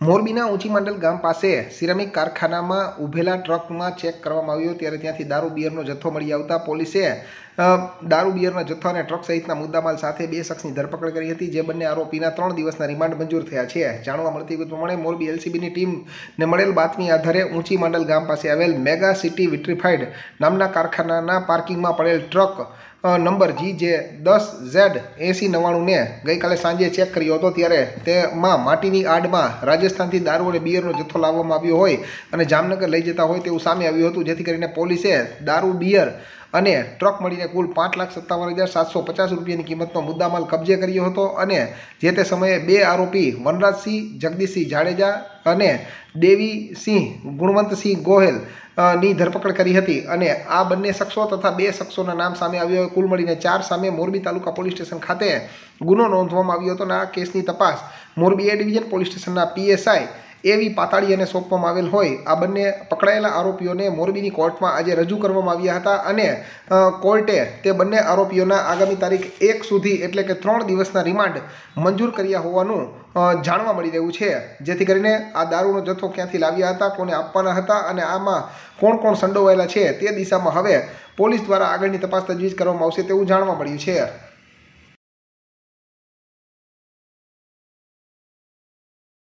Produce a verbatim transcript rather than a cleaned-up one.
મોરબીના ઊંચી માંડલ ગામ પાસે સિરામિક કારખાનામાં ઉભેલા ટ્રકમાં ચેક કરવામાં આવ્યો ત્યારે ત્યાંથી દારૂ બિયરનો જથ્થો મળી આવતા પોલીસે દારૂ બિયરના જથ્થો અને ટ્રક સહિતના મુદ્દામાલ સાથે બે શખ્સની ધરપકડ કરી હતી, જે બંને આરોપીના ત્રણ દિવસના રિમાન્ડ મંજૂર થયા છે। જાણવા મળતી વિગત પ્રમાણે મોરબી એલસીબીની ટીમને મળેલ બાતમી આધારે ઊંચી માંડલ ગામ પાસે આવેલ મેગા સિટી વિટ્રીફાઈડ નામના કારખાનાના પાર્કિંગમાં પડેલ ટ્રક નંબર જી જે દસ ઝેડ એસી નવ્વાણું ને ગઈકાલે સાંજે ચેક કર્યો હતો ત્યારે તેમાં માટીની આડમાં રાજસ્થાનથી દારૂ અને બિયરનો જથ્થો લાવવામાં આવ્યો હોય અને જામનગર લઈ જતા હોય તેવું સામે આવ્યું હતું, જેથી કરીને પોલીસે દારૂ બિયર અને ટ્રક મળીને કુલ પાંચ લાખ સત્તાવન હજાર સાતસો પચાસ રૂપિયાની કિંમતનો મુદ્દામાલ કબજે કર્યો હતો અને જે તે સમયે બે આરોપી વનરાજસિંહ જગદીશસિંહ જાડેજા અને દેવીસિંહ ગુણવંતસિંહ ગોહેલ ની ધરપકડ કરી હતી અને આ બંને શખ્સો તથા બે શખ્સોના નામ સામે આવ્યો કુલ મળીને ચાર સામે મોરબી તાલુકા પોલીસ સ્ટેશન ખાતે ગુનો નોંધવામાં આવ્યો હતો અને આ કેસની તપાસ મોરબી એ ડિવિઝન પોલીસ સ્ટેશનના પીએસઆઈ એવી પાતાળીયાને સોંપવામાં આવેલ હોય આ બંને પકડાયેલા આરોપીઓને મોરબીની કોર્ટમાં આજે રજૂ કરવામાં આવ્યા હતા અને કોર્ટે તે બંને આરોપીઓના આગામી તારીખ એક સુધી એટલે કે ત્રણ દિવસના રિમાન્ડ મંજૂર કર્યા હોવાનું જાણવા મળી રહ્યું છે, જેથી કરીને આ દારૂનો જથ્થો ક્યાંથી લાવ્યા હતા, કોને આપવાના હતા અને આમાં કોણ કોણ સંડોવાયેલા છે તે દિશામાં હવે પોલીસ દ્વારા આગળની તપાસ તજવીજ કરવામાં આવશે તેવું જાણવા મળ્યું છે।